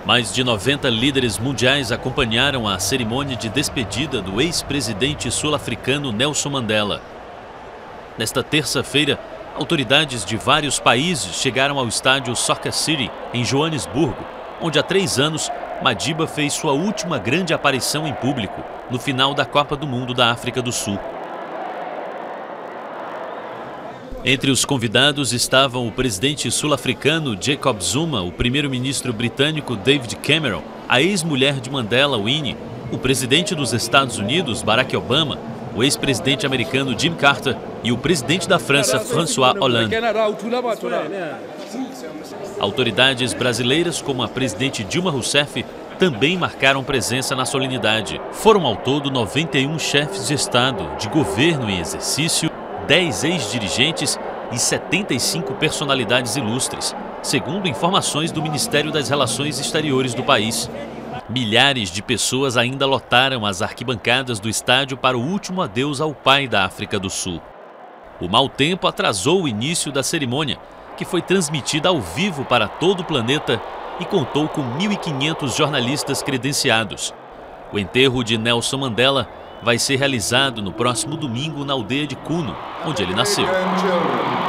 Mais de 90 líderes mundiais acompanharam a cerimônia de despedida do ex-presidente sul-africano Nelson Mandela. Nesta terça-feira, autoridades de vários países chegaram ao estádio Soccer City, em Joanesburgo, onde há 3 anos Madiba fez sua última grande aparição em público, no final da Copa do Mundo da África do Sul. Entre os convidados estavam o presidente sul-africano Jacob Zuma, o primeiro-ministro britânico David Cameron, a ex-mulher de Mandela, Winnie, o presidente dos Estados Unidos, Barack Obama, o ex-presidente americano Jimmy Carter e o presidente da França, François Hollande. Autoridades brasileiras, como a presidente Dilma Rousseff, também marcaram presença na solenidade. Foram ao todo 91 chefes de Estado, de governo em exercício, 10 ex-dirigentes e 75 personalidades ilustres, segundo informações do Ministério das Relações Exteriores do país. Milhares de pessoas ainda lotaram as arquibancadas do estádio para o último adeus ao pai da África do Sul. O mau tempo atrasou o início da cerimônia, que foi transmitida ao vivo para todo o planeta e contou com 1.500 jornalistas credenciados. O enterro de Nelson Mandela vai ser realizado no próximo domingo na aldeia de Kuno, onde ele nasceu.